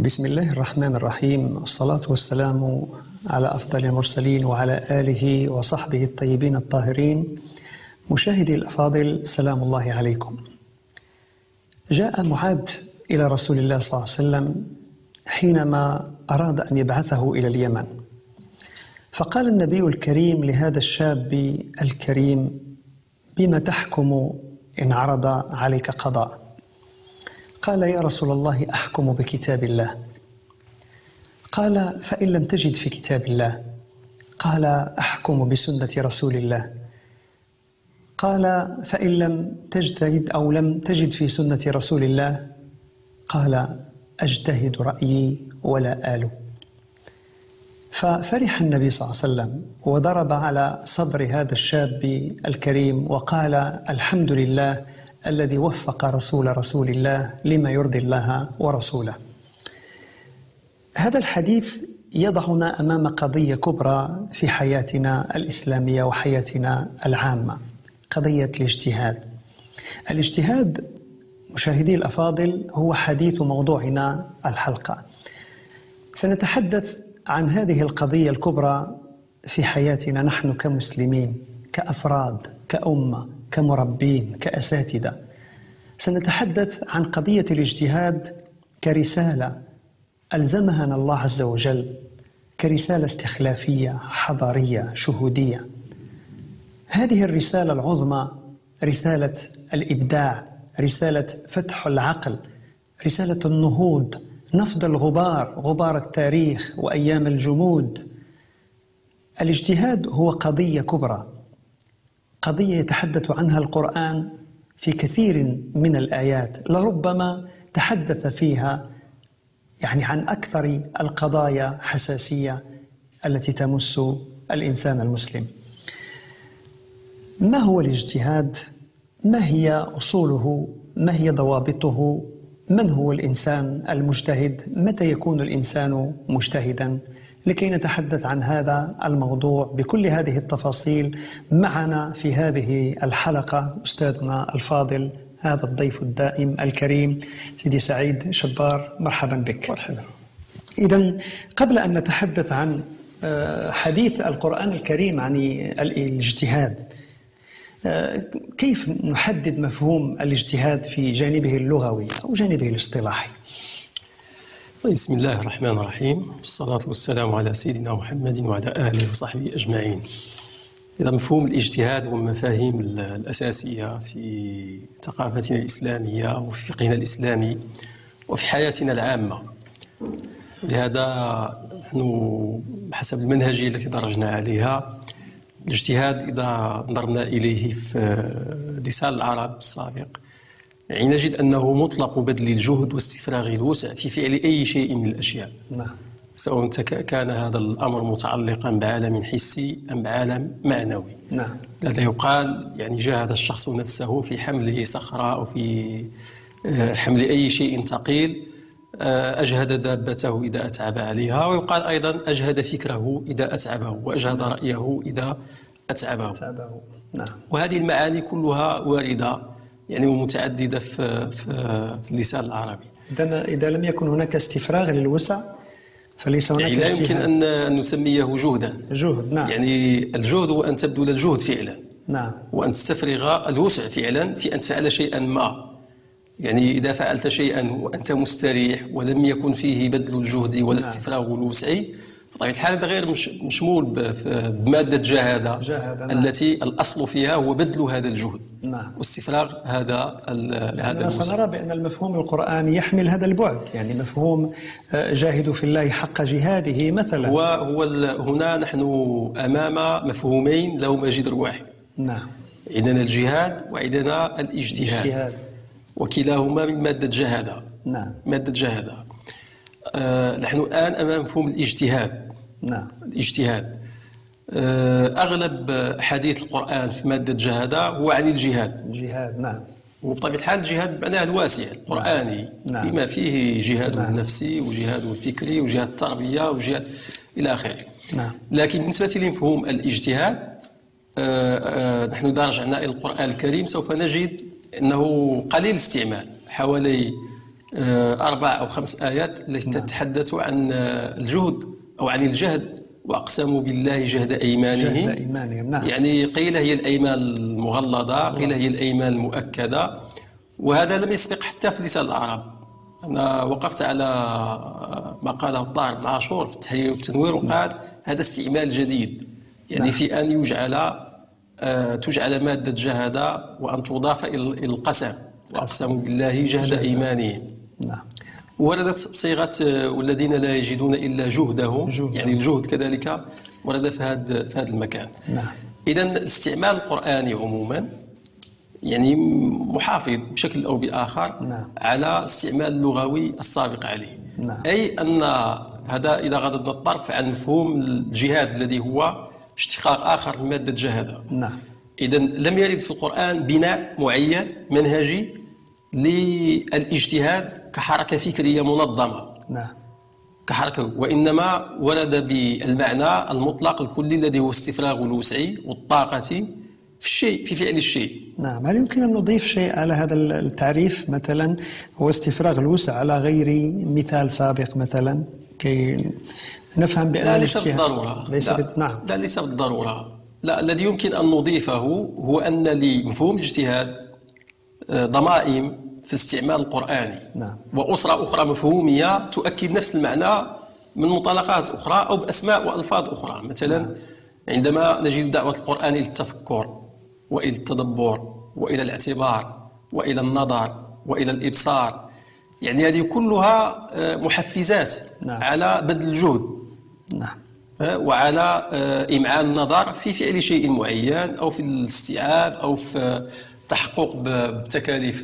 بسم الله الرحمن الرحيم، والصلاة والسلام على أفضل المرسلين وعلى آله وصحبه الطيبين الطاهرين. مشاهدي الأفاضل، سلام الله عليكم. جاء معاذ إلى رسول الله صلى الله عليه وسلم حينما أراد أن يبعثه إلى اليمن، فقال النبي الكريم لهذا الشاب الكريم: بما تحكم إن عرض عليك قضاء؟ قال: يا رسول الله، أحكم بكتاب الله. قال: فإن لم تجد في كتاب الله؟ قال: أحكم بسنة رسول الله. قال: فإن لم تجتهد أو لم تجد في سنة رسول الله؟ قال: أجتهد رأيي ولا آل. ففرح النبي صلى الله عليه وسلم وضرب على صدر هذا الشاب الكريم وقال: الحمد لله الذي وفق رسول الله لما يرضي الله ورسوله. هذا الحديث يضعنا أمام قضية كبرى في حياتنا الإسلامية وحياتنا العامة، قضية الاجتهاد. الاجتهاد مشاهدي الأفاضل هو حديث موضوعنا الحلقة. سنتحدث عن هذه القضية الكبرى في حياتنا نحن كمسلمين، كأفراد، كأمة، كمربين، كأساتذة. سنتحدث عن قضية الاجتهاد كرسالة ألزمها الله عز وجل، كرسالة استخلافية حضارية شهودية. هذه الرسالة العظمى رسالة الإبداع، رسالة فتح العقل، رسالة النهوض، نفض الغبار، غبار التاريخ وأيام الجمود. الاجتهاد هو قضية كبرى، قضية يتحدث عنها القرآن في كثير من الآيات، لربما تحدث فيها عن أكثر القضايا حساسية التي تمس الإنسان المسلم. ما هو الاجتهاد؟ ما هي أصوله؟ ما هي ضوابطه؟ من هو الإنسان المجتهد؟ متى يكون الإنسان مجتهدا؟ لكي نتحدث عن هذا الموضوع بكل هذه التفاصيل معنا في هذه الحلقة أستاذنا الفاضل، هذا الضيف الدائم الكريم سيدي سعيد شبار. مرحبا بك. مرحبا. إذن قبل أن نتحدث عن حديث القرآن الكريم عن الاجتهاد، كيف نحدد مفهوم الاجتهاد في جانبه اللغوي أو جانبه الاصطلاحي؟ بسم الله الرحمن الرحيم، والصلاة والسلام على سيدنا محمد وعلى آله وصحبه أجمعين. إذا مفهوم الاجتهاد هو المفاهيم الأساسية في ثقافتنا الإسلامية وفي فقهنا الإسلامي وفي حياتنا العامة. لهذا نحن بحسب المنهجية التي درجنا عليها، الاجتهاد إذا نظرنا إليه في لسان العرب السابق نجد أنه مطلق بذل الجهد واستفراغ الوسع في فعل أي شيء من الأشياء. نعم. سواء كان هذا الأمر متعلقا بعالم حسي أم بعالم معنوي. نعم. لذا يقال جاهد الشخص نفسه في حمل صخرة أو في حمل أي شيء ثقيل، أجهد دابته إذا أتعب عليها، ويقال أيضا أجهد فكره إذا أتعبه، وأجهد رأيه إذا أتعبه. نعم. وهذه المعاني كلها واردة ومتعددة في اللسان العربي. إذا لم يكن هناك استفراغ للوسع فليس هناك لا يمكن أن نسميه جهدا. جهد. نعم. الجهد هو أن تبذل الجهد فعلا. نعم. وأن تستفرغ الوسع فعلا في أن تفعل شيئا ما. إذا فعلت شيئا وأنت مستريح ولم يكن فيه بذل الجهد ولا استفراغ الوسع، بطبيعة الحال هذا غير مشمول بمادة جهادة التي الأصل فيها هو بذل هذا الجهد. نعم. واستفراغ هذا الوسع. سنرى بأن المفهوم القرآني يحمل هذا البعد، مفهوم جاهدوا في الله حق جهاده مثلا. هنا نحن أمام مفهومين لهما جذر واحد. نعم. عندنا الجهاد وعندنا الاجتهاد، وكلاهما من مادة جهادة. نعم. مادة جهادة. نحن الآن أمام مفهوم الاجتهاد. نعم. الاجتهاد أغلب حديث القرآن في مادة جهادة هو عن الجهاد. نعم. وبطبيعة الحال الجهاد بمعناه الواسع القرآني. نعم. بما فيه جهاد النفسي وجهاد الفكري وجهاد التربية وجهاد إلى آخره. نعم. لكن بالنسبة لمفهوم الاجتهاد، نحن إذا رجعنا إلى القرآن الكريم سوف نجد أنه قليل استعمال، حوالي 4 أو 5 آيات التي تتحدث عن الجهد أو عن الجهد. وأقسموا بالله جهد أيمانهم. نعم. يعني قيل هي الأيمان المغلظة، قيل هي الأيمان المؤكدة، وهذا لم يسبق حتى في لسان العرب. أنا وقفت على ما قاله الطاهر بن عاشور في التحرير والتنوير، وقال هذا استعمال جديد، يعني في أن تجعل مادة جهد وأن تضاف إلى القسم، وأقسموا بالله جهد أيمانهم. نعم. وردت بصيغة والذين لا يجدون إلا جهدهم، يعني الجهد كذلك ورد في هذا المكان. نعم. إذن الاستعمال القرآني عموما يعني محافظ بشكل أو بآخر نعم. على استعمال اللغوي السابق عليه. نعم. أي أن هذا إذا غضضنا الطرف عن مفهوم الجهاد الذي هو اشتقاق آخر من مادة جهادة. نعم. إذن لم يرد في القرآن بناء معين منهجي للاجتهاد كحركة فكرية منظمة. نعم. كحركة، وإنما ورد بالمعنى المطلق الكلي الذي هو استفراغ الوسع والطاقة في الشيء، في فعل الشيء. نعم. هل يمكن أن نضيف شيء على هذا التعريف؟ مثلا هو استفراغ الوسع على غير مثال سابق مثلا، كي نفهم بأن لا، ليس بالضرورة. نعم. لا، ليس بالضرورة. لا، الذي يمكن أن نضيفه هو أن لمفهوم الاجتهاد ضمائم في استعمال القرآني. نعم. وأسرة أخرى مفهومية تؤكد نفس المعنى من مطلقات أخرى أو بأسماء وألفاظ أخرى. مثلا نعم. عندما نجد دعوة القرآن إلى التفكر وإلى التدبر وإلى الاعتبار وإلى النظر وإلى الإبصار، يعني هذه كلها محفزات. نعم. على بذل الجهد. نعم. وعلى إمعان النظر في فعل شيء معين، أو في الاستيعاب، أو في التحقق بتكاليف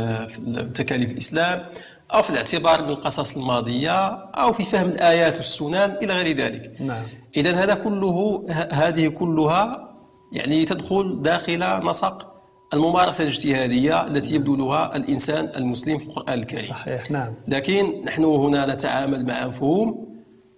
الإسلام، أو في الاعتبار بالقصص الماضية، أو في فهم الآيات والسنن إلى غير ذلك. نعم. إذن هذه كلها يعني تدخل داخل نسق الممارسة الاجتهادية التي يبذلها الإنسان المسلم في القرآن الكريم. صحيح. نعم. لكن نحن هنا نتعامل مع مفهوم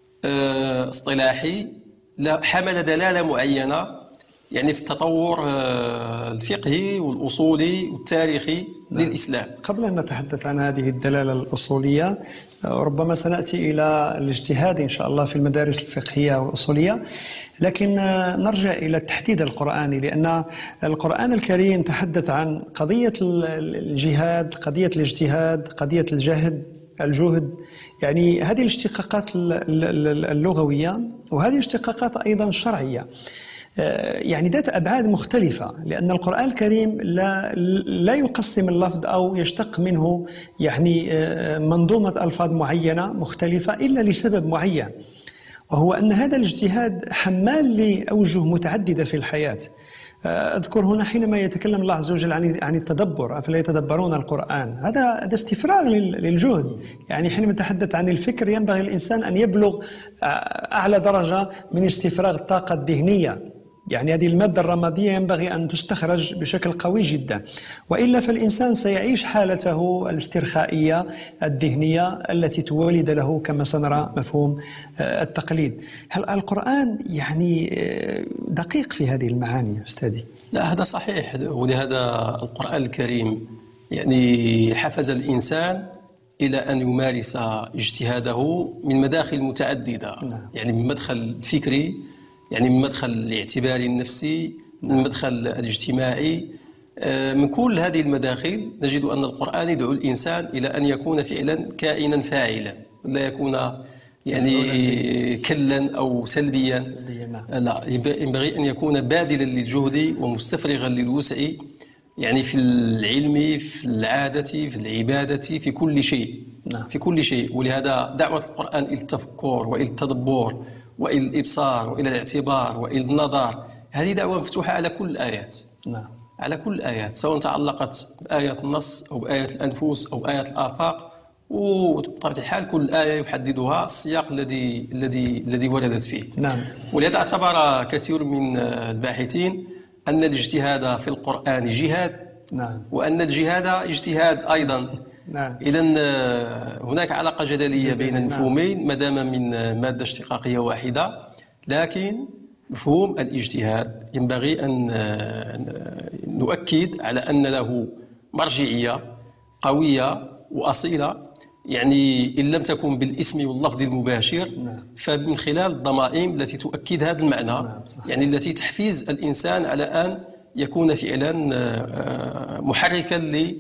اصطلاحي حمل دلالة معينة، يعني في التطور الفقهي والأصولي والتاريخي. نعم. للإسلام. قبل أن نتحدث عن هذه الدلالة الأصولية، ربما سنأتي إلى الاجتهاد إن شاء الله في المدارس الفقهية والأصولية، لكن نرجع إلى التحديد القرآني، لأن القرآن الكريم تحدث عن قضية الجهاد، قضية الاجتهاد، قضية الجهد، يعني هذه الاشتقاقات اللغوية، وهذه الاشتقاقات أيضا الشرعية، يعني ذات أبعاد مختلفة، لأن القرآن الكريم لا يقسم اللفظ أو يشتق منه يعني منظومة ألفاظ معينة مختلفة إلا لسبب معين، وهو أن هذا الاجتهاد حمال لأوجه متعددة في الحياة. أذكر هنا حينما يتكلم الله عز وجل عن التدبر، أفلا يتدبرون القرآن، هذا استفراغ للجهد. يعني حينما نتحدث عن الفكر ينبغي الإنسان أن يبلغ أعلى درجة من استفراغ الطاقة الذهنية، يعني هذه المادة الرمادية ينبغي أن تستخرج بشكل قوي جدا، وإلا فالإنسان سيعيش حالته الاسترخائية الذهنية التي تولد له كما سنرى مفهوم التقليد. هل القرآن يعني دقيق في هذه المعاني أستاذي؟ لا، هذا صحيح، ولهذا القرآن الكريم يعني حفز الإنسان إلى أن يمارس اجتهاده من مداخل متعددة. نعم. يعني من مدخل فكري، يعني من مدخل الاعتباري النفسي، من مدخل الاجتماعي. من كل هذه المداخل نجد أن القرآن يدعو الإنسان إلى أن يكون فعلا كائنا فاعلا، لا يكون يعني كلا أو سلبيا. لا، ينبغي أن يكون باذلا للجهد ومستفرغا للوسع، يعني في العلم، في العادة، في العبادة، في كل شيء. في كل شيء. ولهذا دعوة القرآن إلى التفكر وإلى التدبر وإلى الإبصار وإلى الاعتبار وإلى النظر، هذه دعوة مفتوحة على كل الآيات. نعم. على كل الآيات، سواء تعلقت بآيات النص أو بآيات الأنفس أو آيات الآفاق، وبطبيعة الحال كل آية يحددها السياق الذي وردت فيه. نعم. ولهذا اعتبر كثير من الباحثين أن الاجتهاد في القرآن جهاد. نعم. وأن الجهاد اجتهاد أيضا. نعم. إذن هناك علاقة جدلية بين المفهومين ما دام من مادة اشتقاقية واحدة، لكن مفهوم الاجتهاد ينبغي أن نؤكد على أن له مرجعية قوية وأصيلة يعني إن لم تكن بالاسم واللفظ المباشر فمن خلال الضمائم التي تؤكد هذا المعنى، يعني التي تحفيز الإنسان على أن يكون فعلا محركا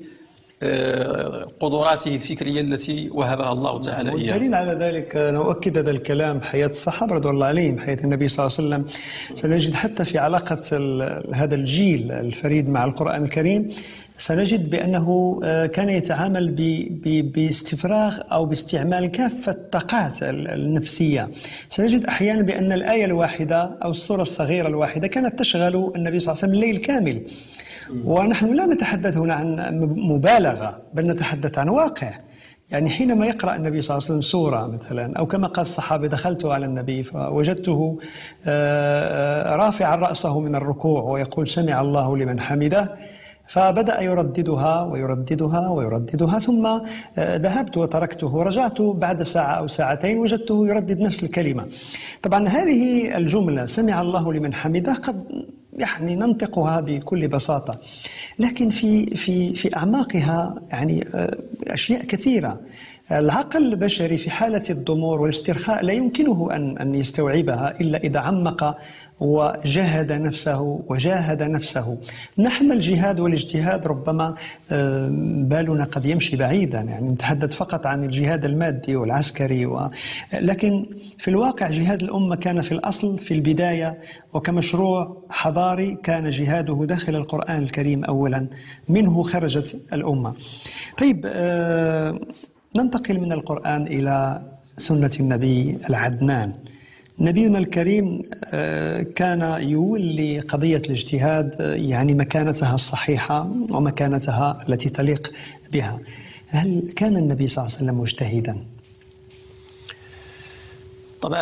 لقدراته الفكرية التي وهبها الله تعالى إياها. والدليل على ذلك نؤكد هذا الكلام حياة الصحابة رضوان الله عليهم، حياة النبي صلى الله عليه وسلم. سنجد حتى في علاقة هذا الجيل الفريد مع القرآن الكريم سنجد بأنه كان يتعامل باستفراغ أو باستعمال كافة الطاقات النفسية. سنجد أحيانا بأن الآية الواحدة أو السورة الصغيرة الواحدة كانت تشغل النبي صلى الله عليه وسلم الليل كامل. ونحن لا نتحدث هنا عن مبالغة، بل نتحدث عن واقع. يعني حينما يقرأ النبي صلى الله عليه وسلم سورة مثلا، أو كما قال الصحابة دخلت على النبي فوجدته رافعا رأسه من الركوع ويقول سمع الله لمن حمده، فبدأ يرددها ويرددها ويرددها، ثم ذهبت وتركته ورجعت بعد ساعة أو ساعتين وجدته يردد نفس الكلمة. طبعا هذه الجملة سمع الله لمن حمده قد يعني ننطقها بكل بساطة، لكن في أعماقها يعني أشياء كثيرة. العقل البشري في حالة الضمور والاسترخاء لا يمكنه أن يستوعبها إلا إذا عمق وجاهد نفسه. نحن الجهاد والاجتهاد ربما بالنا قد يمشي بعيدا، يعني نتحدث فقط عن الجهاد المادي والعسكري لكن في الواقع جهاد الأمة كان في الأصل في البداية وكمشروع حضاري كان جهاده داخل القرآن الكريم أولا، منه خرجت الأمة. طيب ننتقل من القرآن إلى سنة النبي العدنان. نبينا الكريم كان يولي قضية الاجتهاد يعني مكانتها الصحيحة ومكانتها التي تليق بها. هل كان النبي صلى الله عليه وسلم مجتهدا؟ طبعا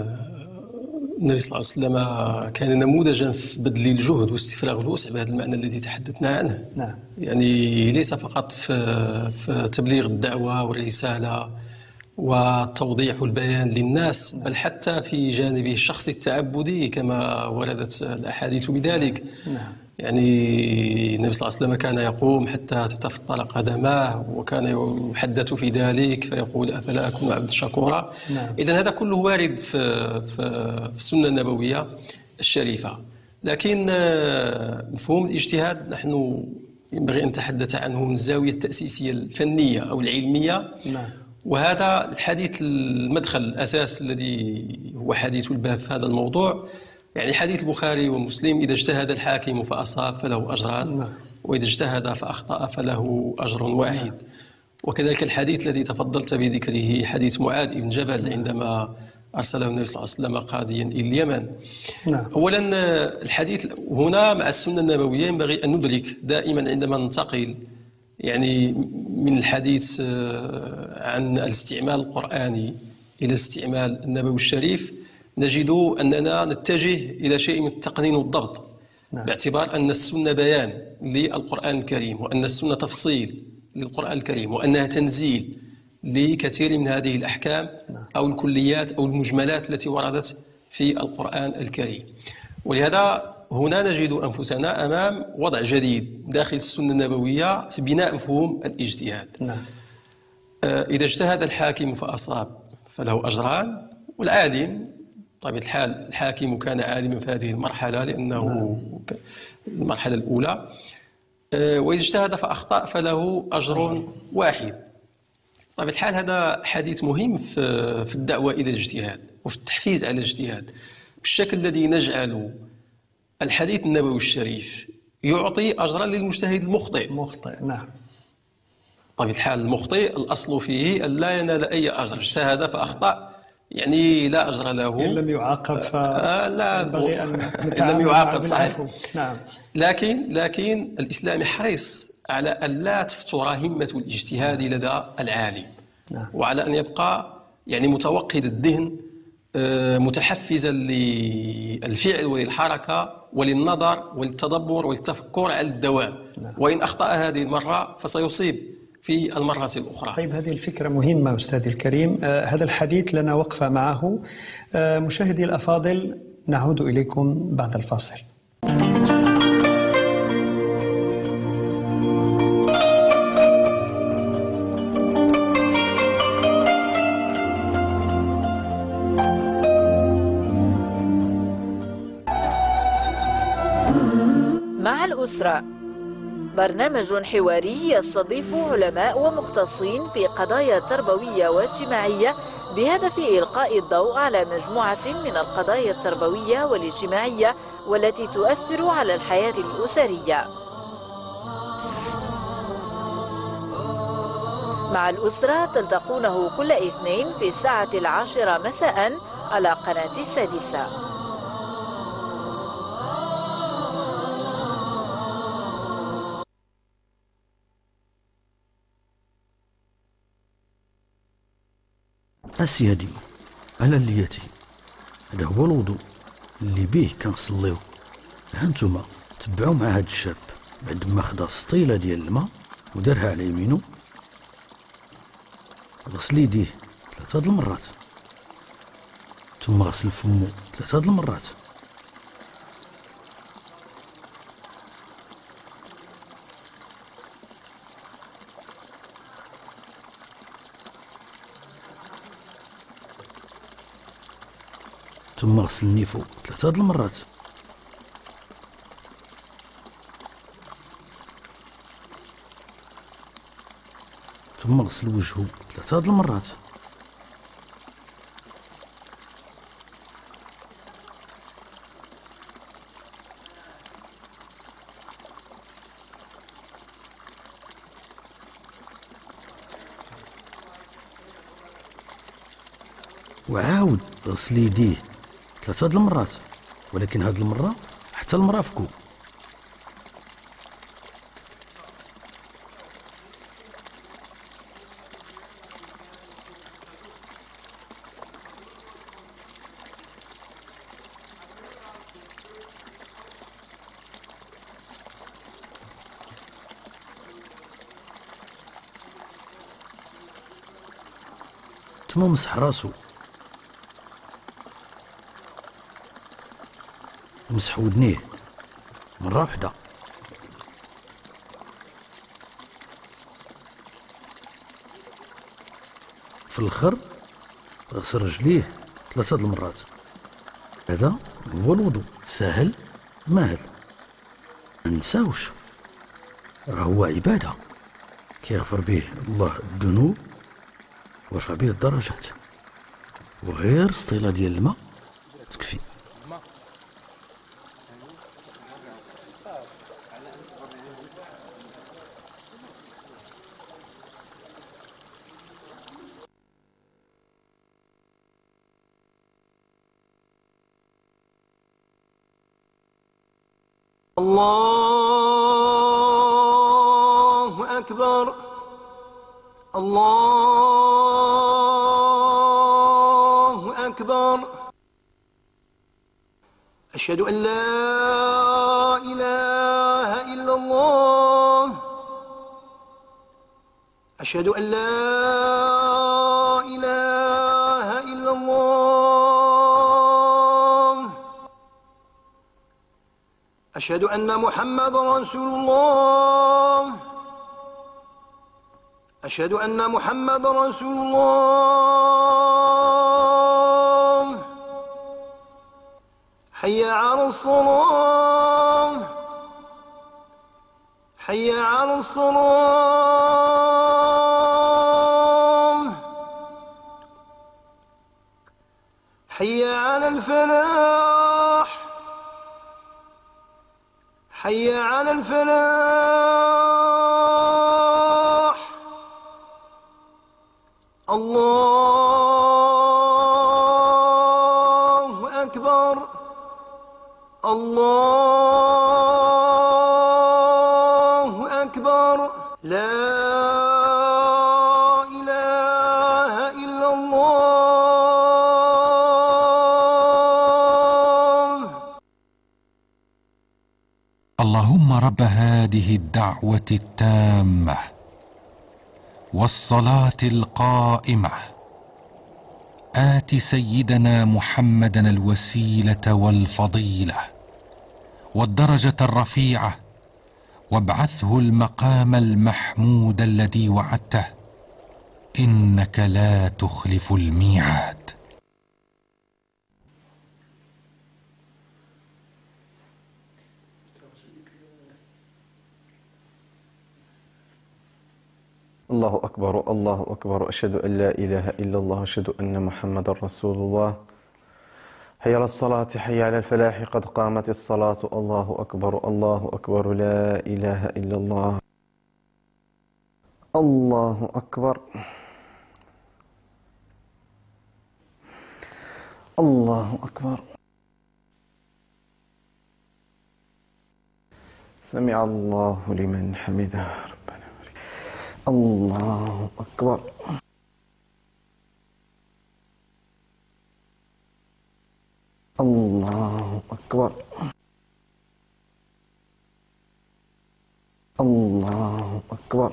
النبي صلى الله عليه وسلم كان نموذجا في بذل الجهد واستفراغ الوسع بهذا المعنى الذي تحدثنا عنه. نعم. يعني ليس فقط في تبليغ الدعوة والرسالة والتوضيح والبيان للناس، بل حتى في جانبه الشخصي التعبدي كما وردت الأحاديث بذلك. نعم. يعني النبي صلى الله عليه وسلم كان يقوم حتى تتفطر قدماه، وكان يحدث في ذلك فيقول أفلا أكون عبدا شكورا. نعم. إذن هذا كله وارد في السنة النبوية الشريفة. لكن مفهوم الاجتهاد نحن ينبغي أن نتحدث عنه من الزاوية التأسيسية الفنية أو العلمية. نعم. وهذا الحديث المدخل الأساس الذي هو حديث الباب في هذا الموضوع. يعني حديث البخاري ومسلم: إذا اجتهد الحاكم فأصاب فله أجران، وإذا اجتهد فأخطأ فله أجر واحد. وكذلك الحديث الذي تفضلت بذكره حديث معاذ بن جبل عندما أرسله النبي صلى الله عليه وسلم قاضيا إلى اليمن. أولا الحديث هنا مع السنة النبوية ينبغي أن ندرك دائما عندما ننتقل يعني من الحديث عن الاستعمال القرآني إلى الاستعمال النبوي الشريف نجد أننا نتجه إلى شيء من التقنين والضبط. باعتبار أن السنة بيان للقرآن الكريم، وأن السنة تفصيل للقرآن الكريم، وأنها تنزيل لكثير من هذه الأحكام أو الكليات أو المجملات التي وردت في القرآن الكريم. ولهذا هنا نجد أنفسنا أمام وضع جديد داخل السنة النبوية في بناء مفهوم الاجتهاد. إذا اجتهد الحاكم فأصاب فله أجران، والعالم طبيعة الحال الحاكم كان عالما في هذه المرحلة لأنه المرحلة الأولى. وإذا اجتهد فأخطأ فله أجر واحد. طبيعة الحال هذا حديث مهم في الدعوة إلى الاجتهاد وفي التحفيز على الاجتهاد، بالشكل الذي نجعل الحديث النبوي الشريف يعطي أجرا للمجتهد المخطئ. نعم. طبيعة الحال المخطئ الأصل فيه أن لا ينال أي أجر. اجتهد فأخطأ يعني لا أجر له إن لم يعاقب لا ينبغي أن إن لم يعاقب صحيح. نعم. لكن الإسلام حريص على أن لا تفتر همة الاجتهاد لدى العالم. وعلى أن يبقى يعني متوقد الذهن متحفزا للفعل وللحركة وللنظر وللتدبر وللتفكر على الدوام. وإن أخطأ هذه المرة فسيصيب في المرة الأخرى. طيب هذه الفكرة مهمة أستاذي الكريم. هذا الحديث لنا وقفة معه. مشاهدي الأفاضل، نعود إليكم بعد الفاصل. مع الأسرة، برنامج حواري يستضيف علماء ومختصين في قضايا تربوية واجتماعية بهدف إلقاء الضوء على مجموعة من القضايا التربوية والاجتماعية والتي تؤثر على الحياة الأسرية. مع الأسرة تلتقونه كل اثنين في الساعة 10 مساء على قناة السادسة. أسيادي على اللياتي، هذا هو الوضوء اللي بيه كنصليو. هانتوما تبعوا مع هاد الشاب بعد ما خدا سطيله ديال الماء ودارها على يمينو، غسل يديه 3 المرات، ثم غسل فمو 3 المرات، ثم غسل نيفو 3 المرات، ثم غسل وجهه 3 المرات، وعاود غسل يديه 3 المرات، ولكن هاد المرة حتى المرافقو. ثم مسح راسو، مسح ودنيه مرة واحدة، في الاخر غسل رجليه 3 المرات. هذا هو الوضوء، سهل ماهل، منساوش راه هو عبادة كيغفر به الله الذنوب ويرفع به الدرجات، وغير سطيلة ديال الماء تكفي. الله أكبر، الله أكبر، أشهد أن لا إله إلا الله، أشهد أن لا إله إلا الله، أشهد أن محمد رسول الله، أشهد أن محمد رسول الله، حي على الصلاة، حي على الصلاة، حي على الفلاح، حي على الفلاح، الله أكبر، الله أكبر، لا إله إلا الله. اللهم رب هذه الدعوة التامة والصلاة القائمة، آت سيدنا محمدا الوسيلة والفضيلة والدرجة الرفيعة، وابعثه المقام المحمود الذي وعدته، إنك لا تخلف الميعاد. الله أكبر الله أكبر، أشهد أن لا إله إلا الله، أشهد أن محمد رسول الله. حي على الصلاة، حي على الفلاح، قد قامت الصلاة. الله أكبر الله أكبر، لا إله إلا الله. الله أكبر الله أكبر. سمع الله لمن حمده ربنا. الله أكبر الله أكبر الله أكبر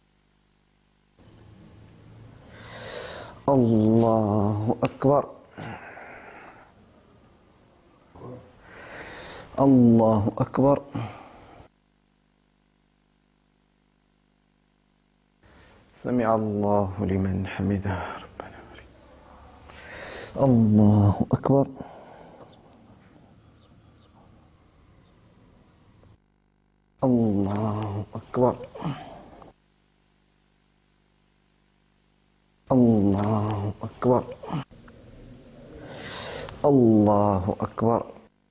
الله أكبر الله أكبر. سمع الله لمن حمده ربنا. الله أكبر الله أكبر الله أكبر الله أكبر.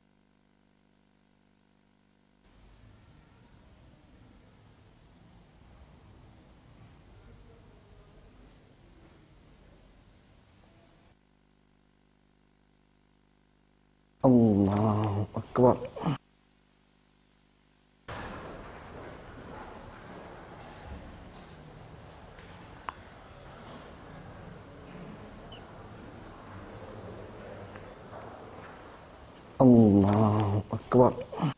الله أكبر الله أكبر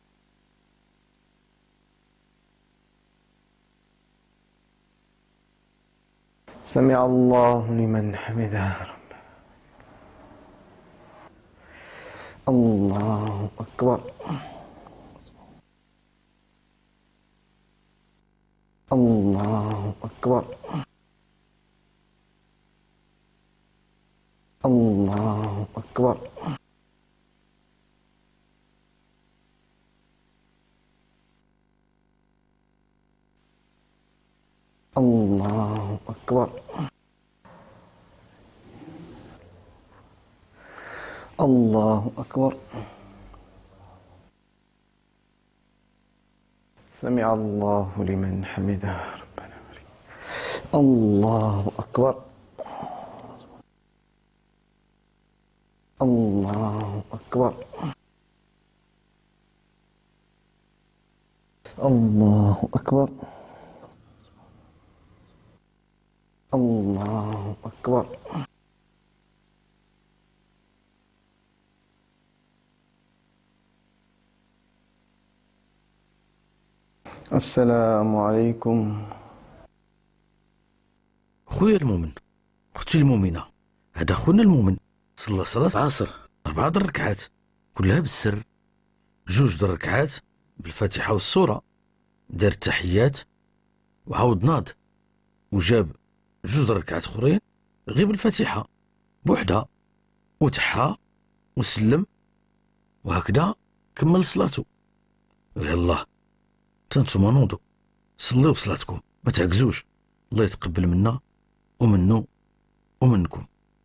سمع الله لمن حمده ربنا. الله أكبر الله أكبر الله أكبر الله أكبر الله أكبر. سمع الله لمن حمده ربنا. الله أكبر الله أكبر الله أكبر الله أكبر. السلام عليكم. خويا المؤمن، اختي المؤمنة، هذا خونا المؤمن صلى صلاة العصر 4 ركعات كلها بالسر، 2 ركعات بالفاتحة والسورة، دار التحيات وعاود ناض وجاب 2 ركعات اخرين غير بالفاتحة بوحدها وتحى وسلم، وهكذا كمل صلاته. يلا تنتوما نوضوا صليوا صلاتكم، ما تعكزوش، الله يتقبل منا ومنو ومنكم.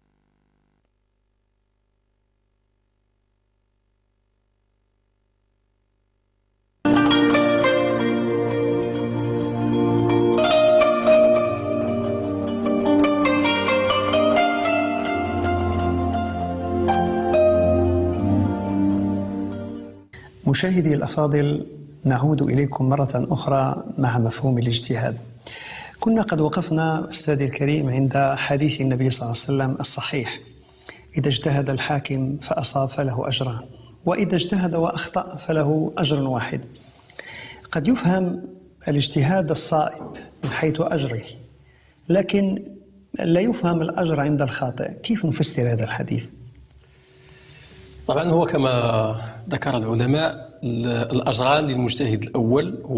مشاهدي الأفاضل، نعود إليكم مرة أخرى مع مفهوم الاجتهاد. كنا قد وقفنا أستاذي الكريم عند حديث النبي صلى الله عليه وسلم الصحيح: إذا اجتهد الحاكم فأصاب فله أجران، وإذا اجتهد وأخطأ فله أجر واحد. قد يفهم الاجتهاد الصائب من حيث أجره، لكن لا يفهم الأجر عند الخاطئ. كيف نفسر هذا الحديث؟ طبعا هو كما ذكر العلماء الأجران للمجتهد الأول هو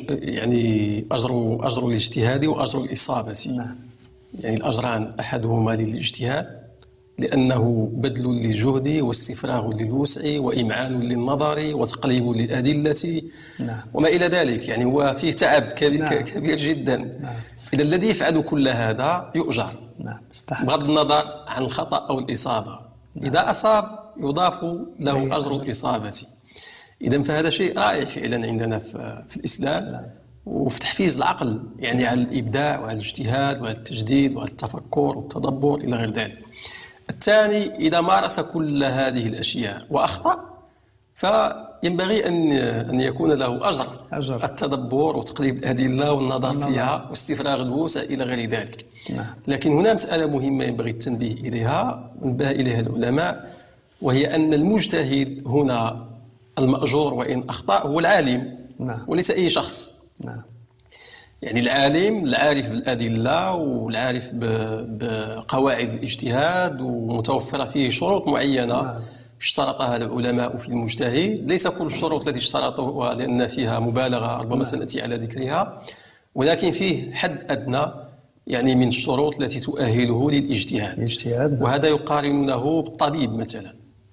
أجر الاجتهاد وأجر الإصابة. نعم. يعني الأجران أحدهما للاجتهاد لأنه بذل للجهد واستفراغ للوسع وإمعان للنظر وتقليب للأدلة. نعم. وما إلى ذلك، يعني هو فيه تعب كبير, نعم. كبير جدا. نعم. إذا الذي يفعل كل هذا يؤجر، نعم، استحق. بغض النظر عن الخطأ أو الإصابة. إذا أصاب يضاف له أجر الإصابة. إذا فهذا شيء رائع فعلا عندنا في الإسلام، وفي تحفيز العقل يعني على الإبداع وعلى الاجتهاد وعلى التجديد وعلى التفكر والتدبر إلى غير ذلك. الثاني، إذا مارس كل هذه الأشياء وأخطأ فينبغي أن يكون له أجر التدبر وتقريب الأدلة والنظر فيها واستفراغ الوسع إلى غير ذلك. نعم. لكن هنا مسألة مهمة ينبغي التنبيه إليها ونبه إليها العلماء، وهي أن المجتهد هنا المأجور وإن أخطأ هو العالم. نعم. وليس أي شخص. نعم. يعني العالم العارف بالأدلة والعارف بقواعد الاجتهاد ومتوفرة فيه شروط معينة. نعم. اشترطها العلماء في المجتهد، ليس كل الشروط التي اشترطوها لأن فيها مبالغة ربما سنأتي على ذكرها، ولكن فيه حد أدنى يعني من الشروط التي تؤهله للاجتهاد. وهذا يقارنونه بالطبيب مثلا.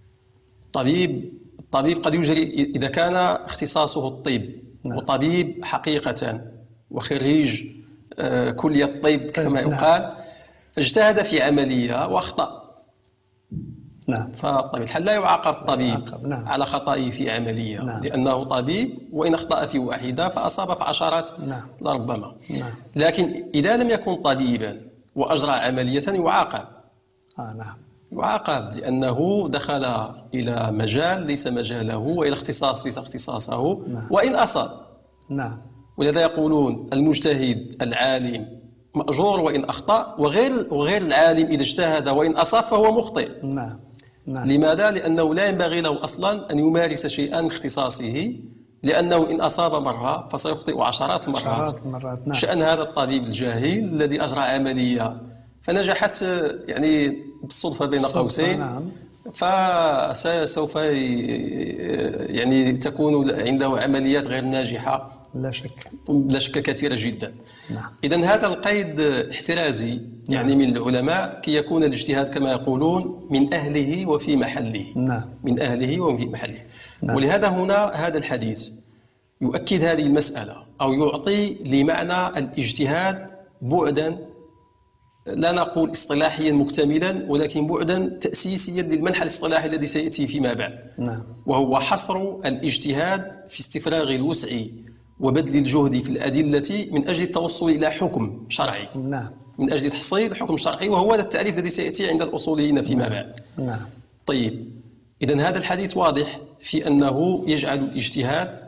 الطبيب قد يجري إذا كان اختصاصه الطب. نعم. وطبيب حقيقة وخريج كلية الطب كما يقال، فاجتهد في عملية وأخطأ. نعم. فطبيعة الحال لا يعاقب الطبيب نعم. على خطئه في عملية. نعم. لأنه طبيب، وإن أخطأ في واحدة فأصاب في عشرات. نعم. لربما. نعم. لكن إذا لم يكن طبيبا وأجرى عملية يعاقب. نعم. يعاقب لأنه دخل إلى مجال ليس مجاله وإلى اختصاص ليس اختصاصه. نعم. وإن أصاب. نعم. ولذا يقولون المجتهد العالم مأجور وإن أخطأ، وغير العالم إذا اجتهد وإن أصاب فهو مخطئ. نعم. نعم. لماذا؟ لأنه لا ينبغي له أصلا أن يمارس شيئا من اختصاصه، لأنه إن أصاب مرة فسيخطئ عشرات المرات. نعم. شأن هذا الطبيب الجاهل الذي أجرى عملية فنجحت يعني بالصدفة بين قوسين. نعم. فسوف يعني تكون عنده عمليات غير ناجحة لا شك كثيرة جدا. نعم. إذن هذا القيد احترازي يعني من العلماء كي يكون الاجتهاد كما يقولون من أهله وفي محله. نعم. من أهله وفي محله. نعم. ولهذا هنا هذا الحديث يؤكد هذه المسألة أو يعطي لمعنى الاجتهاد بعدا لا نقول اصطلاحيا مكتملا، ولكن بعدا تأسيسيا للمنحى الاصطلاحي الذي سيأتي فيما بعد. نعم. وهو حصر الاجتهاد في استفراغ الوسع وبذل الجهد في الأدلة من أجل التوصل إلى حكم شرعي. نعم. من أجل تحصيل حكم شرعي، وهو هذا التعريف الذي سيأتي عند الأصوليين فيما بعد. نعم. طيب، إذن هذا الحديث واضح في أنه يجعل الاجتهاد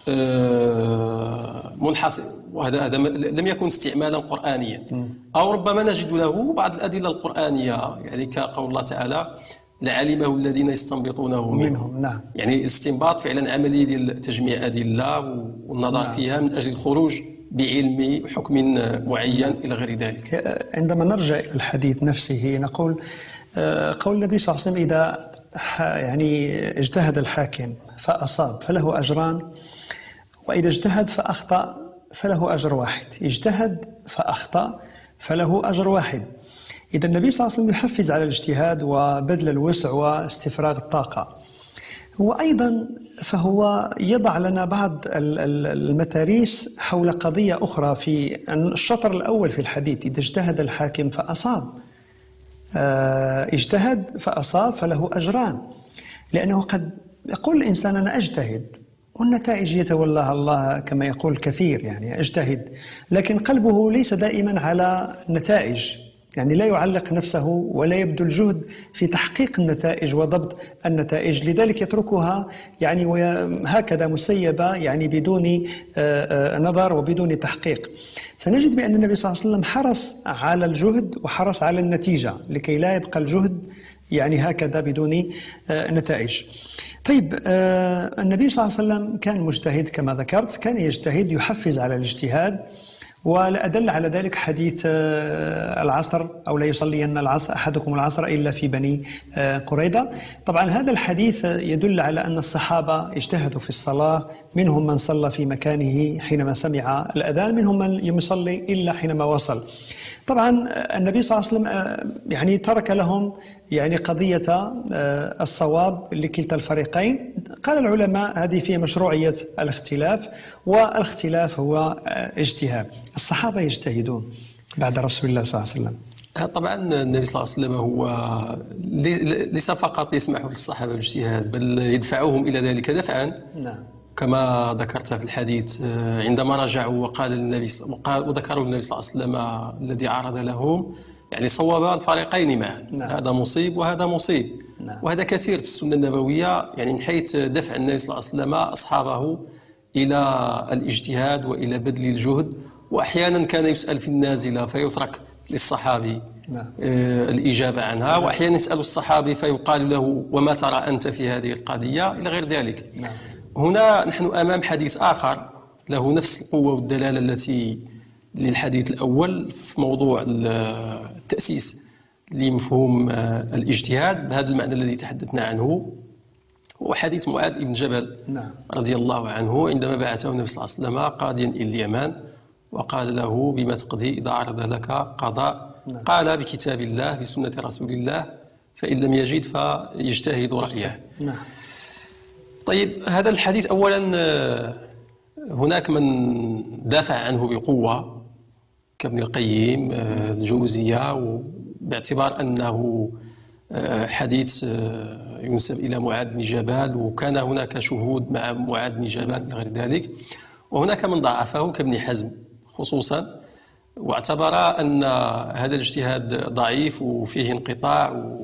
منحصر، وهذا لم يكن استعمالا قرآنيا. أو ربما نجد له بعض الأدلة القرآنية، يعني كقول الله تعالى لعلمه الذين يستنبطونه منهم. نعم. يعني الاستنباط فعلا عملية ديال تجميع أدلة والنظر فيها من أجل الخروج بعلم حكم معين إلى غير ذلك. عندما نرجع إلى الحديث نفسه نقول قول النبي صلى الله عليه وسلم إذا يعني اجتهد الحاكم فأصاب فله أجران، وإذا اجتهد فأخطأ فله أجر واحد. اجتهد فأخطأ فله أجر واحد. إذا النبي صلى الله عليه وسلم يحفز على الاجتهاد وبذل الوسع واستفراغ الطاقة. وأيضا فهو يضع لنا بعض المتاريس حول قضية أخرى في الشطر الأول في الحديث. إذا اجتهد الحاكم فأصاب، اجتهد فأصاب فله أجران، لأنه قد يقول الإنسان أنا أجتهد والنتائج يتولاها الله كما يقول كثير، يعني أجتهد، لكن قلبه ليس دائما على النتائج، يعني لا يعلق نفسه ولا يبذل جهد في تحقيق النتائج وضبط النتائج، لذلك يتركها يعني هكذا مسيبة، يعني بدون نظر وبدون تحقيق. سنجد بأن النبي صلى الله عليه وسلم حرص على الجهد وحرص على النتيجة لكي لا يبقى الجهد يعني هكذا بدون نتائج. طيب، النبي صلى الله عليه وسلم كان مجتهد كما ذكرت، كان يجتهد يحفز على الاجتهاد، ولا أدل على ذلك حديث العصر أو لا يصلين العصر أحدكم العصر إلا في بني قريظة. طبعا هذا الحديث يدل على أن الصحابة اجتهدوا في الصلاة، منهم من صلى في مكانه حينما سمع الأذان، منهم من يصلي إلا حينما وصل. طبعا النبي صلى الله عليه وسلم يعني ترك لهم يعني قضية الصواب لكلتا الفريقين، قال العلماء هذه في مشروعية الاختلاف، والاختلاف هو اجتهاد. الصحابة يجتهدون بعد رسول الله صلى الله عليه وسلم. طبعا النبي صلى الله عليه وسلم هو ليس فقط يسمح للصحابة بالاجتهاد، بل يدفعهم إلى ذلك دفعا. نعم. كما ذكرت في الحديث عندما رجعوا وقال للنبي وذكروا النبي صلى الله عليه وسلم الذي عرض لهم، يعني صوب الفريقين معا. نعم. هذا مصيب وهذا مصيب. نعم. وهذا كثير في السنة النبوية، يعني من حيث دفع النبي صلى الله عليه وسلم أصحابه إلى الاجتهاد وإلى بذل الجهد. وأحيانا كان يسأل في النازلة فيترك للصحابي نعم. الإجابة عنها، وأحيانا يسأل الصحابي فيقال له وما ترى أنت في هذه القضية إلى غير ذلك. نعم. هنا نحن أمام حديث آخر له نفس القوة والدلالة التي للحديث الأول في موضوع التأسيس لمفهوم الاجتهاد بهذا المعنى الذي تحدثنا عنه، هو حديث معاذ بن جبل. نعم. رضي الله عنه عندما بعثه النبي صلى الله عليه وسلم قاضيا إلى اليمن، وقال له بما تقضي إذا عرض لك قضاء. نعم. قال بكتاب الله بسنة رسول الله، فإن لم يجد فيجتهد رأيه. نعم. طيب، هذا الحديث أولا هناك من دافع عنه بقوة كابن القيم الجوزية، باعتبار أنه حديث ينسب إلى معاذ بن جبل، وكان هناك شهود مع معاذ بن جبل إلى غير ذلك. وهناك من ضعفه كابن حزم خصوصا، واعتبر أن هذا الاجتهاد ضعيف وفيه انقطاع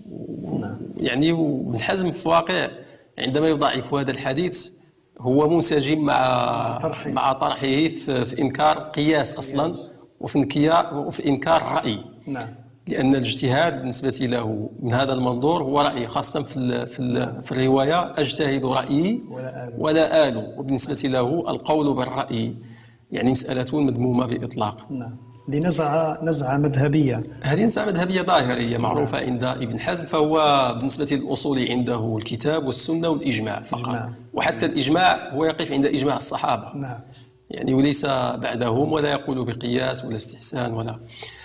يعني وابن حزم في الواقع عندما يضعف هذا الحديث هو منسجم مع طرحه في إنكار قياس أصلا، وفي إنكار الرأي. نعم. لأن الاجتهاد بالنسبة له من هذا المنظور هو رأي، خاصة في الرواية أجتهد رأيي ولا آل، وبالنسبة له القول بالرأي يعني مسألة مذمومة بإطلاق. نعم. دي نزعة مذهبية. هذه نزعة مذهبية ظاهرية معروفة عند ابن حزم، فهو بالنسبة للأصول عنده الكتاب والسنة والإجماع فقط. وحتى الإجماع هو يقف عند إجماع الصحابة. نعم. يعني وليس بعدهم، ولا يقول بقياس ولا استحسان ولا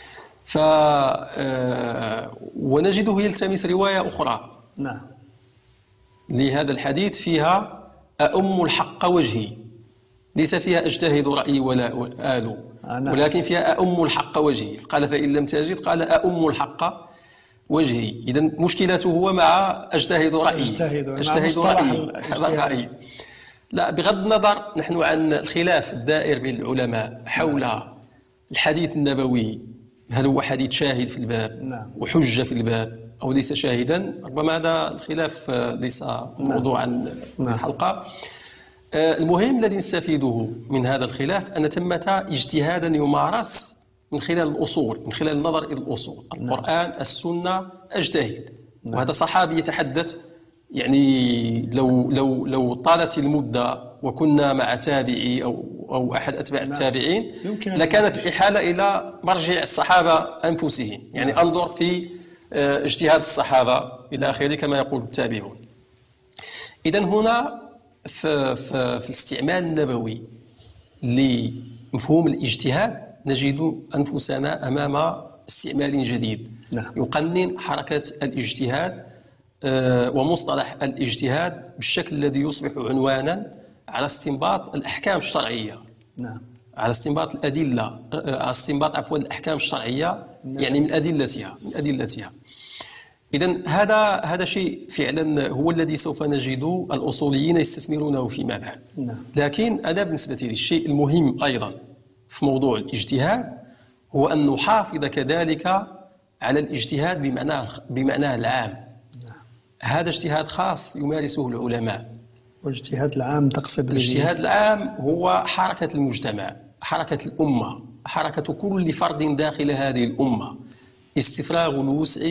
ونجده يلتمس رواية أخرى. نعم. لهذا الحديث فيها أؤم الحق وجهي، ليس فيها أجتهد رأيي ولا آل، ولكن فيها أؤم الحق وجهي. قال فإن لم تجد قال أؤم الحق وجهي. إذن مشكلته هو مع أجتهد رأيي. أجتهد رأيي. لا، بغض النظر نحن عن الخلاف الدائر بين العلماء حول الحديث النبوي، هل هو حديث شاهد في الباب وحجة في الباب أو ليس شاهدا. ربما هذا الخلاف ليس موضوعا الحلقة. المهم الذي نستفيده من هذا الخلاف أن ثمة اجتهادا يمارس من خلال الأصول، من خلال النظر إلى الأصول، القرآن، السنة، أجتهد. وهذا صحابي يتحدث، يعني لو طالت المدة وكنا مع تابعي أو أحد أتباع التابعين لكانت الإحالة إلى مرجع الصحابة أنفسهم، يعني أنظر في اجتهاد الصحابة إلى آخره كما يقول التابعون. إذن هنا في الاستعمال النبوي لمفهوم الاجتهاد نجد أنفسنا أمام استعمال جديد. يقنن حركة الاجتهاد ومصطلح الاجتهاد بالشكل الذي يصبح عنوانا على استنباط الأحكام الشرعية. نعم. على استنباط الأدلة، على استنباط الأحكام الشرعية، يعني من أدلتها. إذن هذا شيء فعلا هو الذي سوف نجد الأصوليين يستثمرونه فيما بعد. نعم. لكن أنا بالنسبة لي الشيء المهم أيضا في موضوع الاجتهاد هو أن نحافظ كذلك على الاجتهاد بمعناه العام. نعم. هذا اجتهاد خاص يمارسه العلماء. والاجتهاد العام تقصد؟ الاجتهاد العام هو حركة المجتمع، حركة الأمة، حركة كل فرد داخل هذه الأمة، استفراغ الوسع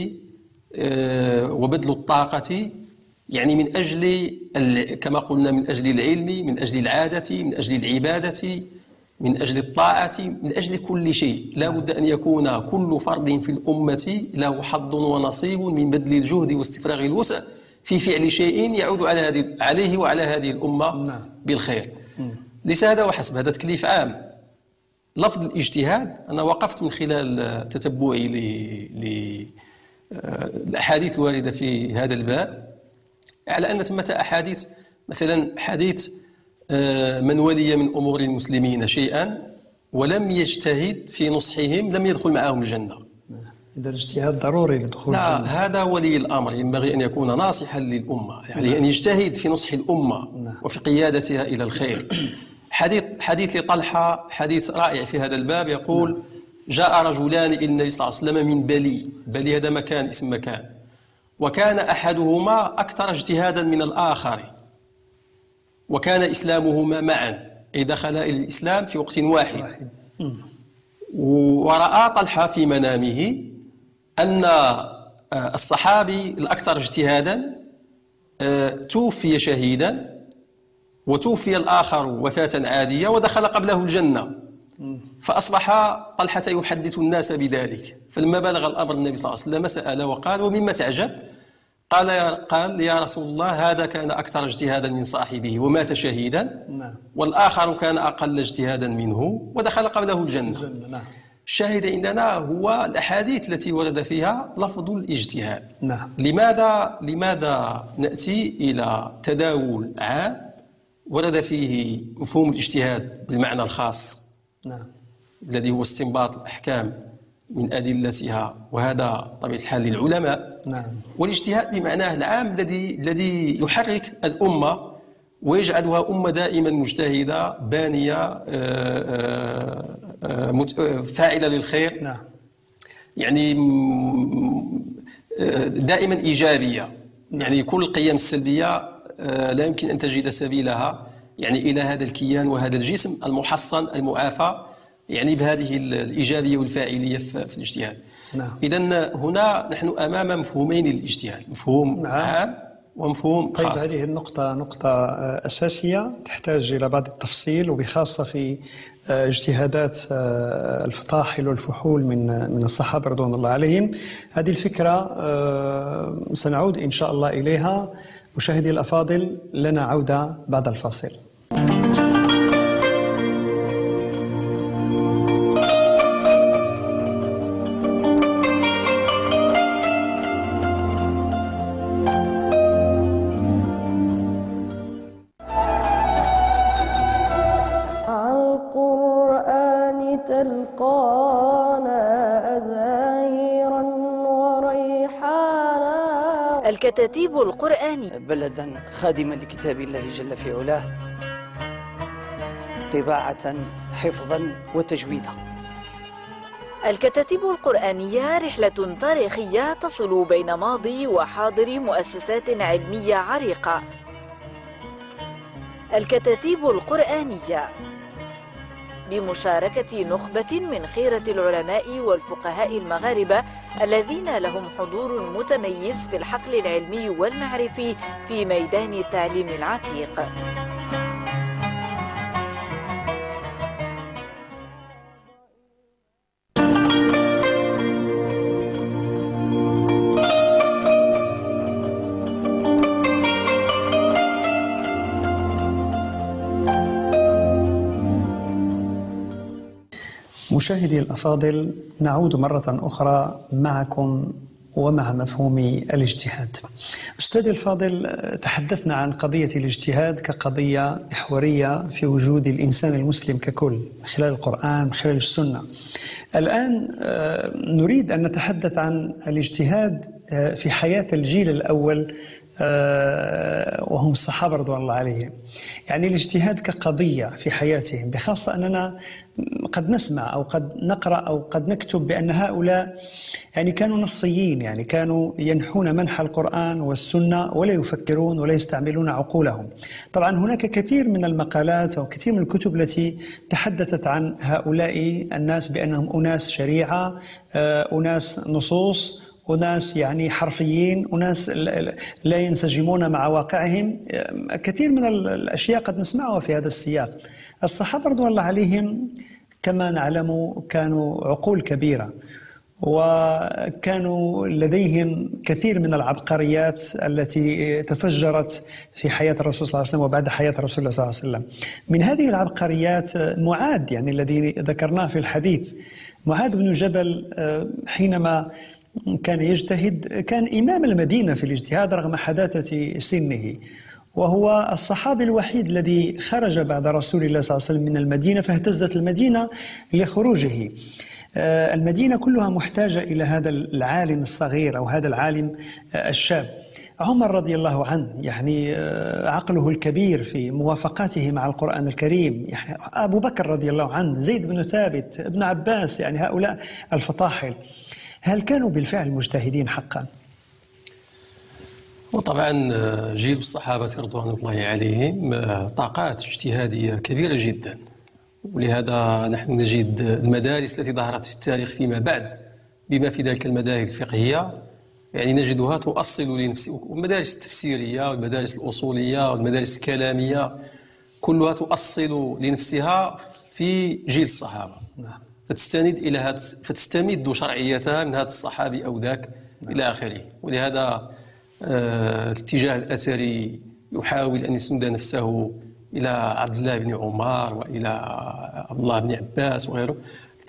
وبذل الطاقة، يعني من أجل كما قلنا من أجل العلم، من أجل العادة، من أجل العبادة، من أجل الطاعة، من أجل كل شيء. لا بد أن يكون كل فرد في الأمة له حظ ونصيب من بذل الجهد واستفراغ الوسع في فعل شيء يعود عليه وعلى هذه الأمة بالخير. ليس هذا وحسب، هذا تكليف عام. لفظ الاجتهاد أنا وقفت من خلال تتبعي للأحاديث الواردة في هذا الباب على أن ثمة أحاديث مثلا حديث من ولي من أمور المسلمين شيئا ولم يجتهد في نصحهم لم يدخل معهم الجنة. إذا الاجتهاد ضروري لدخول الجنة. هذا ولي الأمر ينبغي أن يكون ناصحا للأمة، يعني أن يجتهد في نصح الأمة وفي قيادتها إلى الخير. حديث لطلحة حديث رائع في هذا الباب، يقول جاء رجلان إلى النبي صلى الله عليه وسلم من بلي هذا مكان اسم مكان، وكان أحدهما أكثر اجتهادا من الآخر، وكان إسلامهما معا، أي دخل إلى الإسلام في وقت واحد. ورأى طلحة في منامه أن الصحابي الأكثر اجتهادا توفي شهيدا، وتوفي الآخر وفاة عادية ودخل قبله الجنة. فأصبح طلحة يحدث الناس بذلك، فلما بلغ الأمر النبي صلى الله عليه وسلم سأل وقال ومما تعجب؟ قال يا رسول الله هذا كان أكثر اجتهادا من صاحبه ومات شهيدا، والآخر كان أقل اجتهادا منه ودخل قبله الجنة. الشاهد عندنا هو الأحاديث التي ورد فيها لفظ الاجتهاد. لماذا نأتي إلى تداول عام ورد فيه مفهوم الاجتهاد بالمعنى الخاص الذي هو استنباط الأحكام من أدلتها، وهذا طبيعة الحال للعلماء. والاجتهاد بمعناه العام الذي يحرك الأمة ويجعلها أمة دائما مجتهدة بانية فاعلة للخير، يعني دائما إيجابية. يعني كل القيم السلبية لا يمكن أن تجد سبيلها يعني إلى هذا الكيان وهذا الجسم المحصن المعافى، يعني بهذه الإيجابية والفاعلية في الاجتهاد. إذن هنا نحن أمام مفهومين للاجتهاد، مفهوم عام ومفهوم خاص. هذه النقطة نقطة أساسية تحتاج إلى بعض التفصيل، وبخاصة في اجتهادات الفطاحل والفحول من الصحابة رضوان الله عليهم. هذه الفكرة سنعود إن شاء الله إليها. مشاهدي الأفاضل، لنا عودة بعد الفاصل. الكتاتيب القرآنية بلدا خادما لكتاب الله جل في علاه، طباعة حفظا وتجويدا. الكتاتيب القرآنية رحلة تاريخية تصل بين ماضي وحاضر مؤسسات علمية عريقة. الكتاتيب القرآنية بمشاركة نخبة من خيرة العلماء والفقهاء المغاربة الذين لهم حضور متميز في الحقل العلمي والمعرفي في ميدان التعليم العتيق. مشاهدي الأفاضل، نعود مرة أخرى معكم ومع مفهوم الاجتهاد. أستاذ الفاضل، تحدثنا عن قضية الاجتهاد كقضية محورية في وجود الإنسان المسلم ككل من خلال القرآن من خلال السنة. الآن نريد أن نتحدث عن الاجتهاد في حياة الجيل الأول وهم الصحابة رضوان الله عليهم. يعني الاجتهاد كقضية في حياتهم، بخاصة أننا قد نسمع أو قد نقرأ أو قد نكتب بأن هؤلاء يعني كانوا نصيين، يعني كانوا ينحون منحى القرآن والسنة ولا يفكرون ولا يستعملون عقولهم. طبعا هناك كثير من المقالات أو كثير من الكتب التي تحدثت عن هؤلاء الناس بأنهم أناس شريعة، أناس نصوص، وناس يعني حرفيين، وناس لا ينسجمون مع واقعهم. كثير من الأشياء قد نسمعها في هذا السياق. الصحابة رضوان الله عليهم كما نعلم كانوا عقول كبيرة، وكانوا لديهم كثير من العبقريات التي تفجرت في حياة الرسول صلى الله عليه وسلم وبعد حياة رسول الله صلى الله عليه وسلم. من هذه العبقريات معاذ، يعني الذي ذكرناه في الحديث، معاذ بن جبل حينما كان يجتهد كان إمام المدينة في الاجتهاد رغم حداثة سنه، وهو الصحابي الوحيد الذي خرج بعد رسول الله صلى الله عليه وسلم من المدينة، فاهتزت المدينة لخروجه. المدينة كلها محتاجة إلى هذا العالم الصغير أو هذا العالم الشاب. عمر رضي الله عنه يعني عقله الكبير في موافقاته مع القرآن الكريم، يعني أبو بكر رضي الله عنه، زيد بن ثابت، ابن عباس، يعني هؤلاء الفطاحل، هل كانوا بالفعل مجتهدين حقا؟ وطبعا جيل الصحابة رضوان الله عليهم طاقات اجتهادية كبيرة جدا، ولهذا نحن نجد المدارس التي ظهرت في التاريخ فيما بعد بما في ذلك المذاهب الفقهية يعني نجدها تؤصل لنفسها، والمدارس التفسيرية والمدارس الأصولية والمدارس الكلامية كلها تؤصل لنفسها في جيل الصحابة. نعم. فتستمد شرعيتها من هذا الصحابي أو ذاك. نعم. إلى آخره. ولهذا الاتجاه الأثري يحاول أن يسند نفسه إلى عبد الله بن عمر وإلى عبد الله بن عباس وغيره.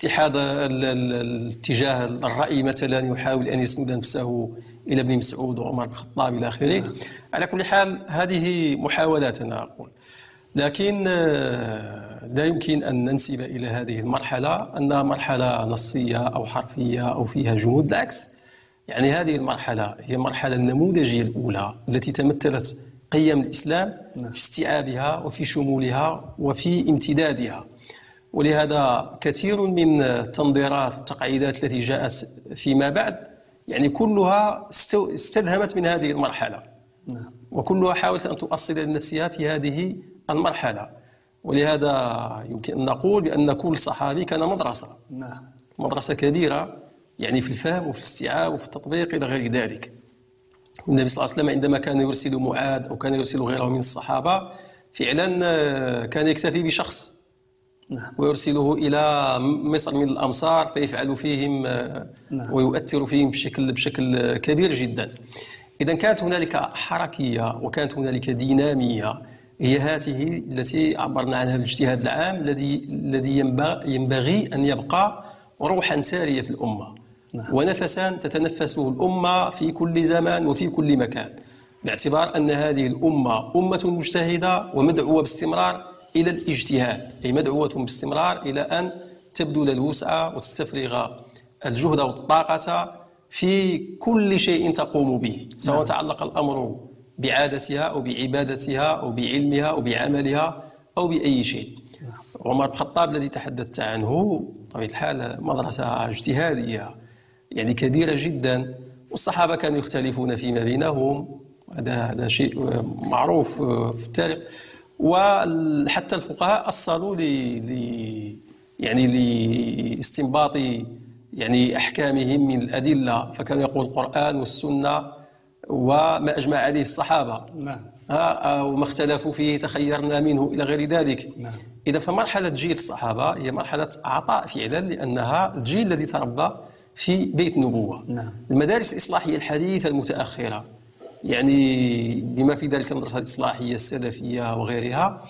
الاتجاه الرأي مثلا يحاول أن يسند نفسه إلى ابن مسعود وعمر بن الخطاب إلى آخره. على كل حال هذه محاولات أنا أقول، لكن لا يمكن أن ننسب إلى هذه المرحلة أنها مرحلة نصية أو حرفية أو فيها جمود. بالعكس، يعني هذه المرحلة هي المرحلة النموذجية الأولى التي تمثلت قيم الإسلام في استيعابها وفي شمولها وفي امتدادها. ولهذا كثير من التنظيرات والتقعيدات التي جاءت فيما بعد يعني كلها استلهمت من هذه المرحلة. نعم. وكلها حاولت أن تؤصل لنفسها في هذه المرحلة. ولهذا يمكن أن نقول بأن كل صحابي كان مدرسة. نعم. مدرسة كبيرة يعني في الفهم وفي الاستيعاب وفي التطبيق إلى غير ذلك. النبي صلى الله عليه وسلم عندما كان يرسل معاذ أو كان يرسل غيره من الصحابة فعلا كان يكتفي بشخص. نعم. ويرسله إلى مصر من الأمصار فيفعل فيهم. نعم. ويؤثر فيهم بشكل كبير جدا. إذا كانت هنالك حركية وكانت هنالك دينامية، هي هذه التي عبرنا عنها بالاجتهاد العام الذي ينبغي أن يبقى روحا سارية في الأمة. نعم. ونفسا تتنفسه الأمة في كل زمان وفي كل مكان، باعتبار أن هذه الأمة أمة مجتهدة ومدعوة باستمرار إلى الاجتهاد، أي مدعوة باستمرار إلى أن تبذل الوسع وتستفرغ الجهد والطاقة في كل شيء تقوم به، سواء تعلق الأمر بعادتها أو بعبادتها أو بعلمها أو بعملها أو بأي شيء. عمر بن الخطاب الذي تحدثت عنه بطبيعة الحال مدرسة اجتهادية يعني كبيرة جدا، والصحابة كانوا يختلفون فيما بينهم، هذا شيء معروف في التاريخ. وحتى الفقهاء أصلوا لاستنباط يعني أحكامهم من الأدلة، فكانوا يقول القرآن والسنة وما أجمع عليه الصحابة. نعم. أو ما اختلفوا فيه تخيرنا منه إلى غير ذلك. نعم. إذا فمرحلة جيل الصحابة هي مرحلة عطاء فعلا، لأنها الجيل الذي تربى في بيت النبوة. نعم. المدارس الإصلاحية الحديثة المتأخرة يعني بما في ذلك المدرسة الإصلاحية السلفية وغيرها،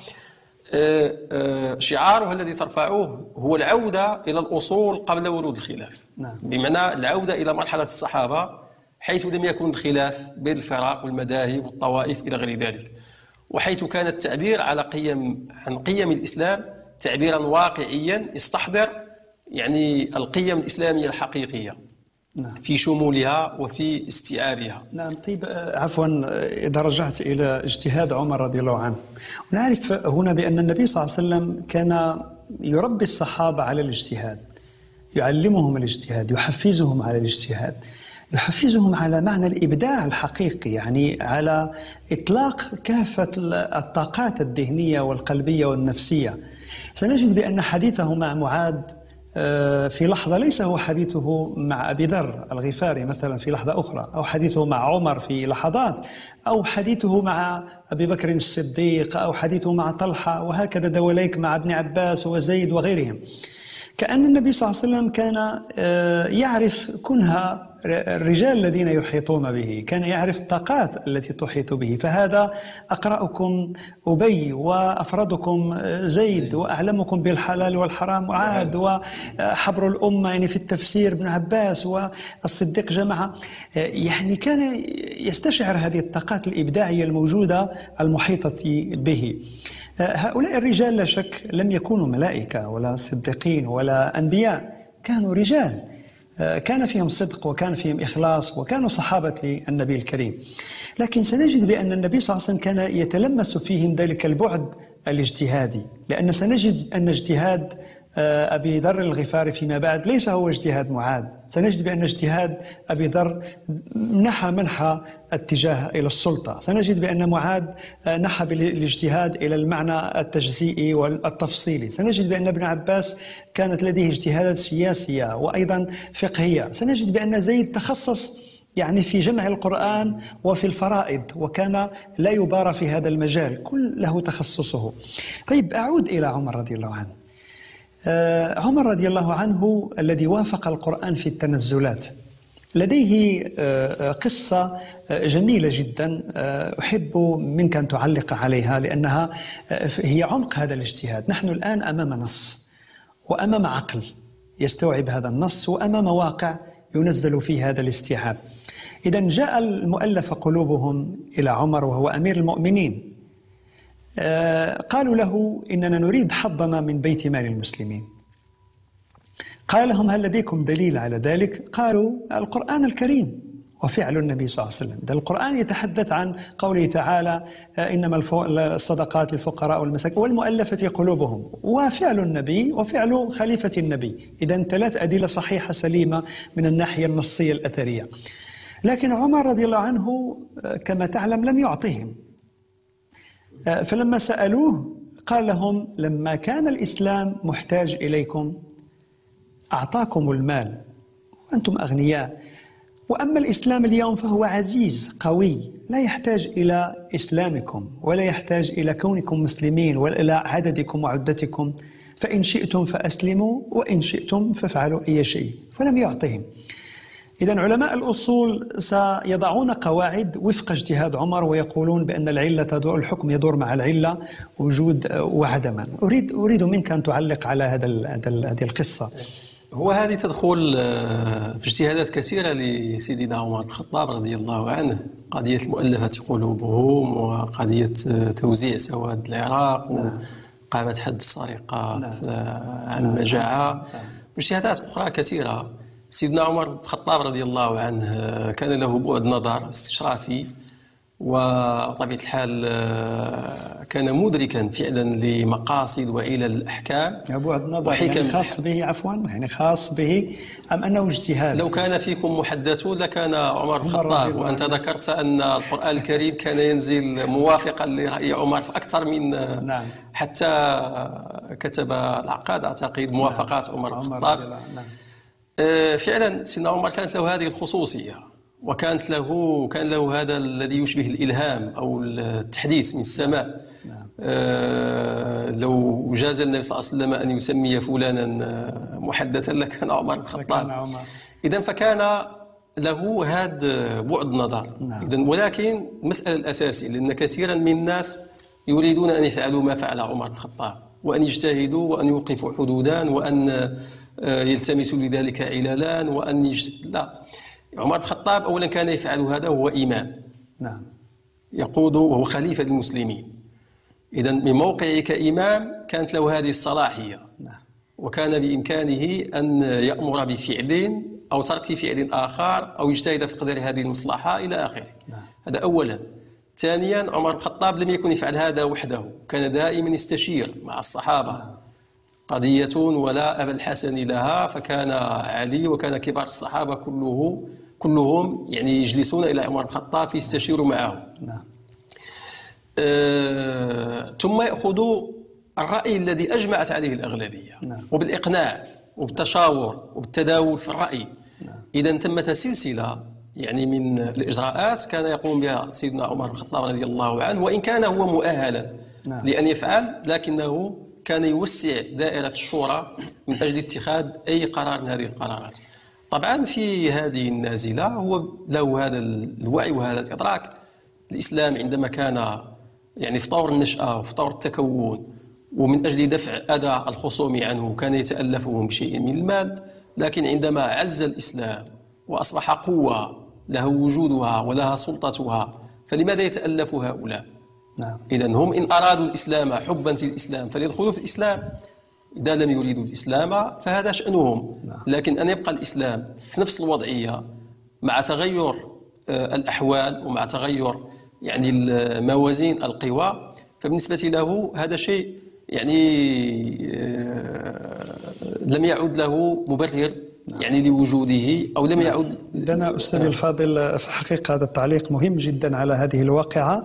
شعارها الذي ترفعوه هو العودة إلى الأصول قبل ورود الخلاف. نعم. بمعنى العودة إلى مرحلة الصحابة حيث لم يكن الخلاف بين الفرق والمذاهب والطوائف إلى غير ذلك، وحيث كان التعبير عن قيم الإسلام تعبيرا واقعيا يستحضر يعني القيم الإسلامية الحقيقية. نعم. في شمولها وفي استيعابها. نعم. طيب عفوا، إذا رجعت إلى اجتهاد عمر رضي الله عنه، ونعرف هنا بأن النبي صلى الله عليه وسلم كان يربي الصحابة على الاجتهاد، يعلمهم الاجتهاد، يحفزهم على الاجتهاد، يحفزهم على معنى الإبداع الحقيقي، يعني على إطلاق كافة الطاقات الذهنية والقلبية والنفسية. سنجد بأن حديثه مع معاذ في لحظة ليس هو حديثه مع أبي ذر الغفاري مثلا في لحظة أخرى، أو حديثه مع عمر في لحظات، أو حديثه مع أبي بكر الصديق، أو حديثه مع طلحة، وهكذا دواليك مع ابن عباس وزيد وغيرهم. كأن النبي صلى الله عليه وسلم كان يعرف كنه الرجال الذين يحيطون به، كان يعرف الطاقات التي تحيط به. فهذا أقرأكم أبي، وأفردكم زيد، وأعلمكم بالحلال والحرام معاذ، وحبر الأمة يعني في التفسير ابن عباس، والصديق جماعة. يعني كان يستشعر هذه الطاقات الإبداعية الموجودة المحيطة به. هؤلاء الرجال لا شك لم يكونوا ملائكة ولا صديقين ولا أنبياء، كانوا رجال كان فيهم صدق وكان فيهم إخلاص، وكانوا صحابة للنبي الكريم. لكن سنجد بأن النبي صلى الله عليه وسلم كان يتلمس فيهم ذلك البعد الاجتهادي، لأن سنجد أن اجتهاد أبي ذر الغفاري فيما بعد ليس هو اجتهاد معاذ. سنجد بأن اجتهاد أبي ذر نحى منحى اتجاه إلى السلطة. سنجد بأن معاذ نحى بالاجتهاد إلى المعنى التجزئي والتفصيلي. سنجد بأن ابن عباس كانت لديه اجتهادات سياسية وأيضا فقهية. سنجد بأن زيد تخصص يعني في جمع القرآن وفي الفرائض، وكان لا يبارى في هذا المجال، كل له تخصصه. طيب، أعود إلى عمر رضي الله عنه. عمر رضي الله عنه الذي وافق القرآن في التنزلات، لديه قصة جميلة جدا أحب منك أن تعلق عليها، لأنها هي عمق هذا الاجتهاد. نحن الآن أمام نص وأمام عقل يستوعب هذا النص، وأمام واقع ينزل فيه هذا الاستيعاب. إذن جاء المؤلف قلوبهم إلى عمر وهو أمير المؤمنين، قالوا له إننا نريد حظنا من بيت مال المسلمين. قال لهم: هل لديكم دليل على ذلك؟ قالوا: القرآن الكريم وفعل النبي صلى الله عليه وسلم. القرآن يتحدث عن قوله تعالى: إنما الصدقات للفقراء والمساكين والمؤلفة قلوبهم، وفعل النبي وفعل خليفة النبي. إذن 3 أدلة صحيحة سليمة من الناحية النصية الأثرية. لكن عمر رضي الله عنه كما تعلم لم يعطهم، فلما سألوه قال لهم: لما كان الإسلام محتاج إليكم أعطاكم المال وأنتم أغنياء، وأما الإسلام اليوم فهو عزيز قوي، لا يحتاج إلى إسلامكم ولا يحتاج إلى كونكم مسلمين ولا إلى عددكم وعدتكم، فإن شئتم فأسلموا وإن شئتم فافعلوا أي شيء. فلم يعطهم. إذن علماء الأصول سيضعون قواعد وفق اجتهاد عمر، ويقولون بأن الحكم يدور مع العلة وجود وعدما. أريد منك أن تعلق على هذه القصة. هو هذه تدخل في اجتهادات كثيرة لسيدنا عمر بن الخطاب رضي الله عنه، قضية المؤلفة قلوبهم، وقضية توزيع سواد العراق، وقامة حد السرقة عن المجاعة، واجتهادات أخرى كثيرة. سيدنا عمر بن الخطاب رضي الله عنه كان له بعد نظر استشرافي، وطبيعة الحال كان مدركا فعلا لمقاصد وعلل الأحكام. بعد نظر يعني خاص به، عفوا، يعني خاص به أم أنه اجتهاد؟ لو كان فيكم محدثون لكان عمر بن الخطاب. وأنت ذكرت أن القرآن الكريم كان ينزل موافقا لرأي عمر في أكثر من نعم. حتى كتب العقاد أعتقد موافقات عمر بن الخطاب. فعلا سيدنا عمر كانت له هذه الخصوصية، وكان له هذا الذي يشبه الإلهام أو التحديث من السماء. لو جاز النبي صلى الله عليه وسلم أن يسمي فلانا محدثا لكان عمر بن الخطاب. إذن فكان له هذا بعد نظر. إذن ولكن المسألة الأساسية، لأن كثيرا من الناس يريدون أن يفعلوا ما فعل عمر بن الخطاب، وأن يجتهدوا وأن يوقفوا حدودا وأن يلتمسوا لذلك علالان لا، عمر بن الخطاب أولا كان يفعل هذا وهو إمام، نعم، يقود وهو خليفة للمسلمين. إذن من موقعه كإمام كانت له هذه الصلاحية، نعم، وكان بإمكانه أن يأمر بفعل أو ترك فعل آخر أو يجتهد في تقدير هذه المصلحة إلى آخره. نعم. هذا أولا. ثانيا، عمر بن الخطاب لم يكن يفعل هذا وحده، كان دائما يستشير مع الصحابة. نعم. قضية ولا أبا الحسن لها، فكان علي وكان كبار الصحابة كلهم يعني يجلسون إلى عمر بن الخطاب فيستشيروا معه. نعم. ثم يأخذوا الرأي الذي أجمعت عليه الأغلبية. نعم. وبالإقناع وبالتشاور وبالتداول في الرأي. نعم. إذا تمت سلسلة يعني من الإجراءات كان يقوم بها سيدنا عمر بن الخطاب رضي الله عنه، وإن كان هو مؤهلا نعم. لأن يفعل، لكنه كان يوسع دائرة الشورى من أجل اتخاذ أي قرار من هذه القرارات. طبعا في هذه النازلة هو له هذا الوعي وهذا الإدراك. الإسلام عندما كان يعني في طور النشأة وفي طور التكون، ومن أجل دفع أذى الخصوم عنه كان يتألفهم بشيء من المال، لكن عندما عز الإسلام وأصبح قوة لها وجودها ولها سلطتها، فلماذا يتألف هؤلاء؟ نعم. إذن هم إن أرادوا الإسلام حبا في الإسلام فليدخلوا في الإسلام، إذا لم يريدوا الإسلام فهذا شأنهم. لكن أن يبقى الإسلام في نفس الوضعية مع تغير الأحوال ومع تغير يعني موازين القوى، فبالنسبة له هذا شيء يعني لم يعد له مبرر يعني لوجوده، أو لم يعد لنا. أستاذي الفاضل، في حقيقة هذا التعليق مهم جدا على هذه الواقعة.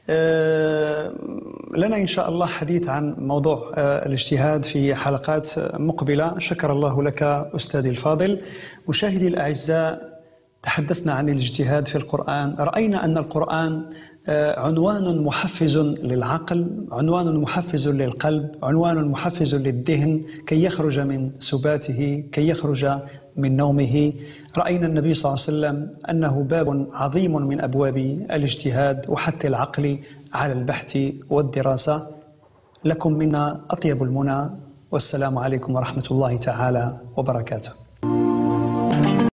لنا إن شاء الله حديث عن موضوع الاجتهاد في حلقات مقبلة. شكر الله لك أستاذي الفاضل. مشاهدي الأعزاء، تحدثنا عن الاجتهاد في القرآن. رأينا أن القرآن عنوان محفز للعقل، عنوان محفز للقلب، عنوان محفز للذهن كي يخرج من سباته، كي يخرج من نومه. رأينا النبي صلى الله عليه وسلم أنه باب عظيم من أبواب الاجتهاد وحث العقل على البحث والدراسة. لكم منا أطيب المنى، والسلام عليكم ورحمة الله تعالى وبركاته.